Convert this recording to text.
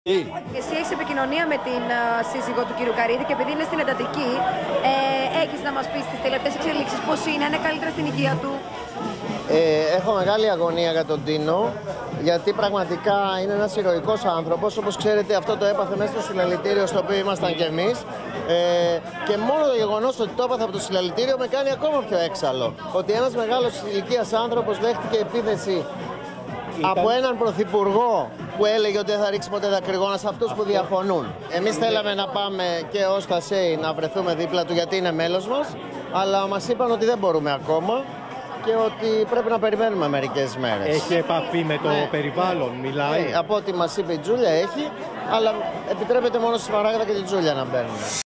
Εσύ έχεις επικοινωνία με την σύζυγό του κύριου Καρύδη και επειδή είναι στην εντατική, έχεις να μας πεις τις τελευταίες εξελίξεις πώς είναι καλύτερα στην υγεία του? Έχω μεγάλη αγωνία για τον Τίνο, γιατί πραγματικά είναι ένας ηρωικός άνθρωπος. Όπως ξέρετε, αυτό το έπαθε μέσα στο συλλαλητήριο στο οποίο ήμασταν κι εμείς. Και μόνο το γεγονός ότι το έπαθε από το συλλαλητήριο με κάνει ακόμα πιο έξαλλο. Ότι ένας μεγάλος ηλικίας άνθρωπος δέχτηκε επίθεση από έναν πρωθυπουργό που έλεγε ότι δεν θα ρίξει ποτέ δακρυγόνα σε αυτούς που διαφωνούν. Εμείς θέλαμε να πάμε και ως τα ΣΕΙ να βρεθούμε δίπλα του γιατί είναι μέλος μας, αλλά μας είπαν ότι δεν μπορούμε ακόμα και ότι πρέπει να περιμένουμε μερικές μέρες. Έχει επαφή με το περιβάλλον, μιλάει? Από ό,τι μας είπε η Τζούλια έχει, αλλά επιτρέπεται μόνο στη Σμαράγδα και τη Τζούλια να μπαίνουν.